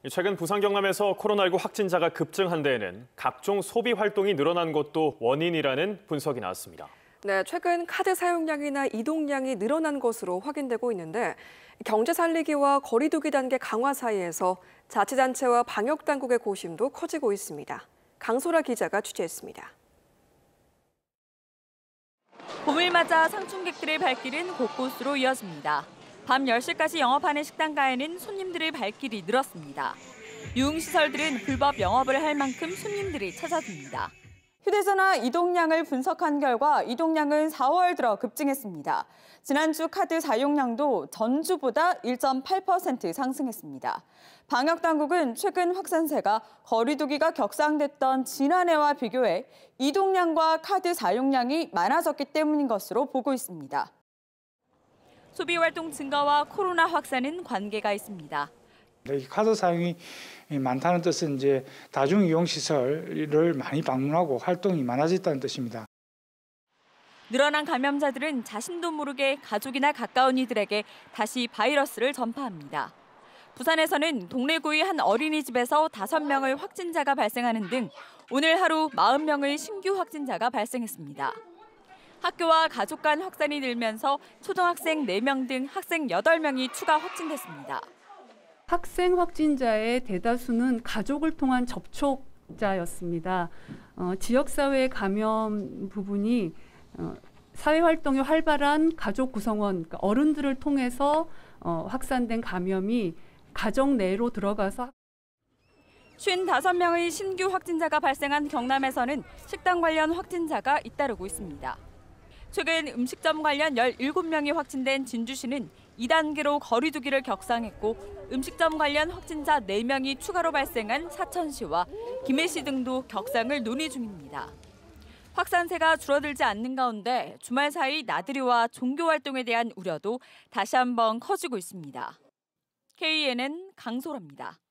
최근 부산 경남에서 코로나19 확진자가 급증한 데에는 각종 소비 활동이 늘어난 것도 원인이라는 분석이 나왔습니다. 네, 최근 카드 사용량이나 이동량이 늘어난 것으로 확인되고 있는데 경제 살리기와 거리 두기 단계 강화 사이에서 자치단체와 방역당국의 고심도 커지고 있습니다. 강소라 기자가 취재했습니다. 봄을 맞아 상충객들의 발길은 곳곳으로 이어집니다. 밤 10시까지 영업하는 식당가에는 손님들의 발길이 늘었습니다. 유흥시설들은 불법 영업을 할 만큼 손님들이 찾아듭니다. 휴대전화 이동량을 분석한 결과 이동량은 4월 들어 급증했습니다. 지난주 카드 사용량도 전주보다 1.8% 상승했습니다. 방역당국은 최근 확산세가 거리 두기가 격상됐던 지난해와 비교해 이동량과 카드 사용량이 많아졌기 때문인 것으로 보고 있습니다. 소비활동 증가와 코로나 확산은 관계가 있습니다. 이 카드 사용이 많다는 뜻은 이제 다중이용시설을 많이 방문하고 활동이 많아졌다는 뜻입니다. 늘어난 감염자들은 자신도 모르게 가족이나 가까운 이들에게 다시 바이러스를 전파합니다. 부산에서는 동래 구의 한 어린이집에서 5명의 확진자가 발생하는 등 오늘 하루 40명의 신규 확진자가 발생했습니다. 학교와 가족 간 확산이 늘면서 초등학생 4명 등 학생 8명이 추가 확진됐습니다. 학생 확진자의 대다수는 가족을 통한 접촉자였습니다. 지역사회 감염 부분이 사회활동이 활발한 가족 구성원, 그러니까 어른들을 통해서 확산된 감염이 가정 내로 들어가서 55명의 신규 확진자가 발생한 경남에서는 식당 관련 확진자가 잇따르고 있습니다. 최근 음식점 관련 17명이 확진된 진주시는 2단계로 거리 두기를 격상했고 음식점 관련 확진자 4명이 추가로 발생한 사천시와 김해시 등도 격상을 논의 중입니다. 확산세가 줄어들지 않는 가운데 주말 사이 나들이와 종교활동에 대한 우려도 다시 한번 커지고 있습니다. KNN 강소라입니다.